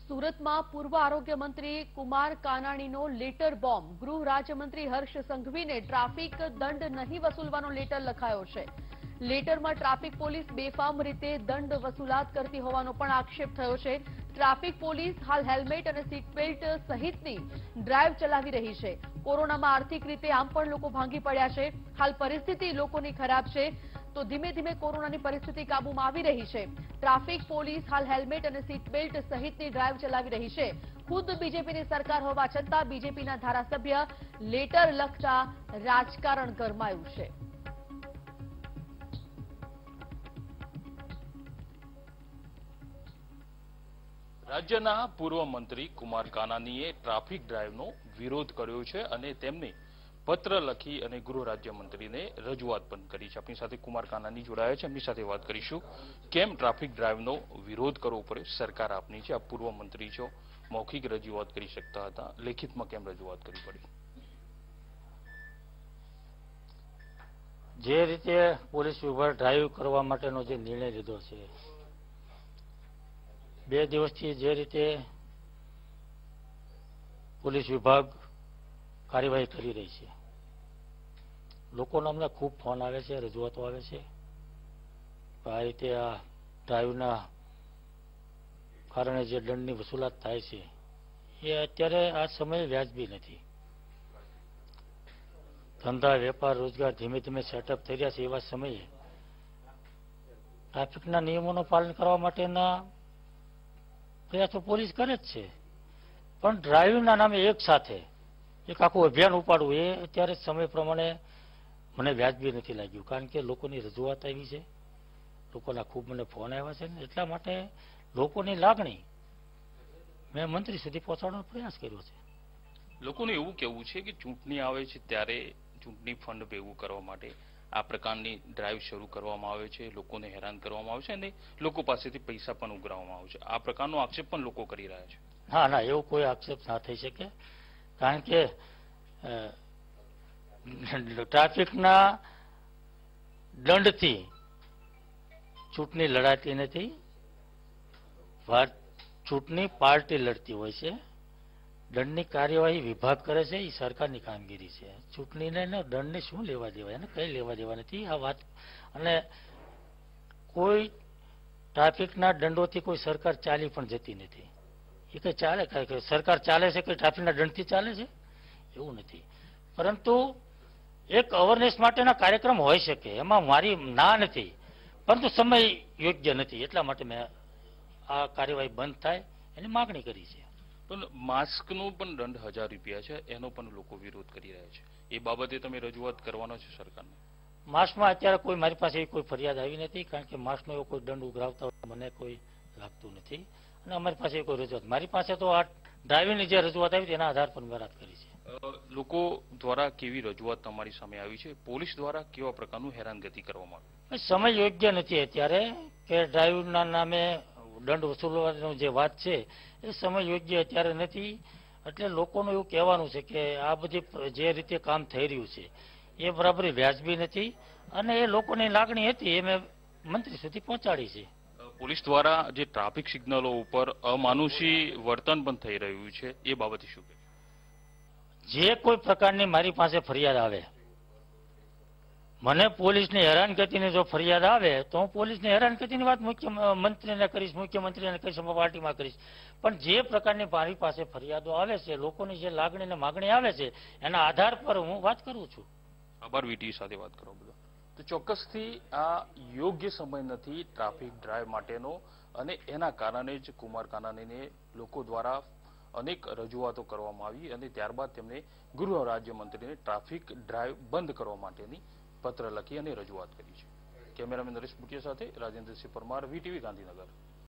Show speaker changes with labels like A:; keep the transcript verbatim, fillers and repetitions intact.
A: સુરતમાં પૂર્વ આરોગ્ય મંત્રી કુમાર કાનાણીનો લેટર બોમ્બ. ગૃહ રાજ્યમંત્રી હર્ષ સંઘવીને ટ્રાફિક દંડ નહીં વસૂલવાનો લેટર લખાયો છે. લેટરમાં ટ્રાફિક પોલીસ બેફામ રીતે દંડ વસૂલાત કરતી હોવાનો પણ આક્ષેપ થયો છે. ટ્રાફિક પોલીસ હાલ હેલ્મેટ અને સીટ બેલ્ટ સહિતની ડ્રાઈવ ચલાવી રહી છે. કોરોનામાં આર્થિક રીતે આમ પણ લોકો ભાંગી પડ્યા છે. હાલ પરિસ્થિતિ લોકોની ખરાબ છે, તો ધીમે ધીમે કોરોનાની પરિસ્થિતિ કાબૂમાં આવી રહી છે. ટ્રાફિક પોલીસ હાલ હેલ્મેટ અને સીટ બેલ્ટ સહિતની ડ્રાઈવ ચલાવી રહી છે. ખુદ બીજેપીની સરકાર હોવા છતાં બીજેપીના ધારાસભ્ય લેટર લખતા રાજકારણ ગરમાયું છે.
B: રાજ્યના પૂર્વ મંત્રી કુમાર કાનાણીએ ટ્રાફિક ડ્રાઈવનો વિરોધ કર્યો છે અને તેમને પત્ર લખી અને ગૃહ રાજ્યમંત્રીને રજૂઆત પણ કરી છે. આપણી સાથે કુમાર કાનાણી જોડાયા છે, એમની સાથે વાત કરીશું. કેમ ટ્રાફિક ડ્રાઈવનો વિરોધ કરવો પડે? સરકાર આપની છે, આપ પૂર્વ મંત્રી છો, મૌખિક રજૂઆત કરી શકતા હતા, લેખિતમાં કેમ રજૂઆત કરવી પડી?
C: જે રીતે પોલીસ વિભાગ ડ્રાઈવ કરવા માટેનો જે નિર્ણય લીધો છે, બે દિવસથી જે રીતે પોલીસ વિભાગ કાર્યવાહી કરી રહી છે, લોકોનો અમને ખૂબ ફોન આવે છે, રજૂઆતો આવે છે. આ રીતે આ ડ્રાઈવના કારણે જે દંડની વસૂલાત થાય છે એ અત્યારે આ સમયે વ્યાજબી નથી. ધંધા વેપાર રોજગાર ધીમે ધીમે સેટઅપ થઈ રહ્યા છે એવા સમયે ટ્રાફિકના નિયમોનું પાલન કરવા માટેના પ્રયાસો પોલીસ કરે જ છે, પણ ડ્રાઈવિંગના નામે એક સાથે એક આખું અભિયાન ઉપાડવું એ અત્યારે સમય પ્રમાણે મને વ્યાજબી નથી લાગ્યું. કારણ કે લોકોની રજૂઆત આવી છે, લોકોના ખૂબ મને ફોન આવ્યા છે, ને એટલા માટે લોકોની લાગણી મેં મંત્રી સુધી પહોંચાડવાનો પ્રયાસ કર્યો છે.
B: લોકોનું એવું કહેવું છે કે ચૂંટણી આવે છે ત્યારે ચૂંટણી ફંડ ભેગું કરવા માટે આ પ્રકારની ડ્રાઈવ શરૂ કરવામાં આવે છે, લોકોને હેરાન કરવામાં આવે છે અને લોકો પાસેથી પૈસા પણ ઉઘરાવવામાં આવે છે. આ પ્રકારનો આક્ષેપ પણ લોકો કરી રહ્યા છે.
C: ના ના, એવો કોઈ આક્ષેપ ના થઈ શકે. કારણ કે ટ્રાફિકના દંડથી ચૂંટણી લડાતી નથી. ચૂંટણી પાર્ટી લડતી હોય છે. દંડની કાર્યવાહી વિભાગ કરે છે, એ સરકારની કામગીરી છે. ચૂંટણીને દંડને શું લેવા દેવા, એને કઈ લેવા દેવા નથી આ વાત. અને કોઈ ટ્રાફિકના દંડોથી કોઈ સરકાર ચાલી પણ જતી નથી. એ કઈ ચાલે કઈ સરકાર ચાલે છે કઈ ટ્રાફિકના દંડથી ચાલે છે એવું નથી. પરંતુ એક અવેરનેસ માટેના કાર્યક્રમ હોઈ શકે, એમાં મારી ના નથી, પરંતુ સમય યોગ્ય નથી. એટલા માટે મેં આ કાર્યવાહી બંધ થાય એની માગણી કરી છે.
B: પણ માસ્કનો પણ દંડ હજાર રૂપિયા છે, એનો પણ લોકો વિરોધ કરી રહ્યા છે. એ બાબતે તમે રજૂઆત કરવાનો છે સરકારને?
C: માસ્કમાં અત્યારે કોઈ મારી પાસે કોઈ ફરિયાદ આવી નથી, કારણ કે માસ્કનો એવો કોઈ દંડ ઉઘરાવતા મને કોઈ લાગતું નથી અને અમારી પાસે કોઈ રજૂઆત. મારી પાસે તો આ ડ્રાઈવિંગની જે રજૂઆત આવી એના આધાર પર મેં વાત કરી છે.
B: લોકો દ્વારા કેવી રજૂઆત તમારી સામે આવી છે? પોલીસ દ્વારા કેવા પ્રકારનું હેરાનગતિ કરવામાં આવી?
C: સમય યોગ્ય નથી અત્યારે કે ડ્રાઈવિંગના નામે દંડ વસૂલવાની જે વાત છે એ સમય યોગ્ય અત્યારે નથી. એટલે લોકોનું એવું કહેવાનું છે કે આ બધી જે રીતે કામ થઈ રહ્યું છે એ બરાબર વ્યાજબી નથી અને એ લોકોની લાગણી હતી એ મેં મંત્રી સુધી પહોંચાડી છે.
B: પોલીસ દ્વારા જે ટ્રાફિક સિગ્નલો ઉપર અમાનુષી વર્તન પણ થઈ રહ્યું છે એ બાબતે શું કહે?
C: જે કોઈ પ્રકારની મારી પાસે ફરિયાદ આવે, મને પોલીસની હેરાનગતિની જો ફરિયાદ આવે તો હું પોલીસની હેરાનગતિની વાત મુખ્યમંત્રીને કરીશ, મુખ્યમંત્રીને કહીશ, પાર્ટીમાં કરીશ. પણ જે પ્રકારની મારી પાસે ફરિયાદો આવે છે, લોકોની જે લાગણી અને માગણી આવે છે એના આધાર પર હું વાત કરું છું.
B: આભાર વીટી સાથે વાત કરો બધા. તો ચોક્કસથી આ યોગ્ય સમય નથી ટ્રાફિક ડ્રાઈવ માટેનો અને એના કારણે જ કુમાર કાનાણીને લોકો દ્વારા અનેક રજૂઆતો કરવામાં આવી અને ત્યારબાદ તેમણે ગૃહ રાજ્યમંત્રીને ટ્રાફિક ડ્રાઈવ બંધ કરવા માટેની પત્ર લખી અને રજૂઆત કરી છે. કેમેરામેન નરેશ બુટિયા સાથે રાજેન્દ્રસિંહ પરમાર, વીટીવી ગાંધીનગર.